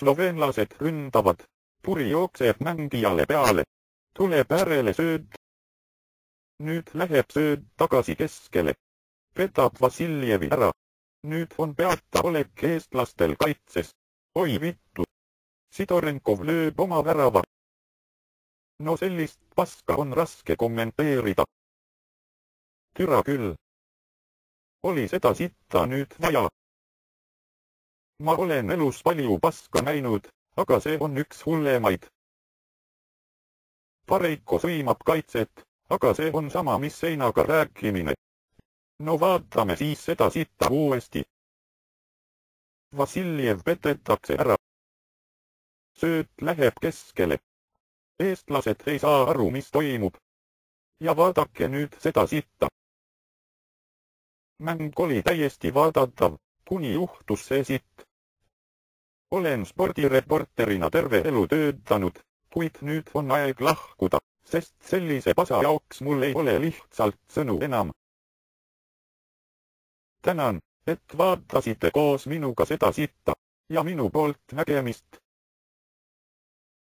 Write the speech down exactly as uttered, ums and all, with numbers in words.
Sloveenlased ründavad. Puri jookseb mängijale peale. Tuleb äärele sööd. Nüüd läheb sööd tagasi keskele. Petab Vassiljevi ära. Nüüd on peataolek eestlastel kaitses. Oi vittu. Sidorenkov lööb oma värava. No sellist paska on raske kommenteerida. Türa küll. Oli seda sitta nüüd vaja. Ma olen elus palju paska näinud, aga see on üks hullemaid. Pareiko sõimab kaitset, aga see on sama mis seinaga rääkimine. No vaatame siis seda sitta uuesti. Vassiljev petetakse ära. Sööt läheb keskele. Eestlased ei saa aru, mis toimub. Ja vaadake nüüd seda sitta. Mäng oli täiesti vaadatav, kuni juhtus see sitt. Olen spordireporterina terve elu töötanud, kuid nüüd on aeg lahkuda, sest sellise pasa jaoks mul ei ole lihtsalt sõnu enam. Tänan, et vaatasite koos minuga seda sitta, ja minu poolt nägemist.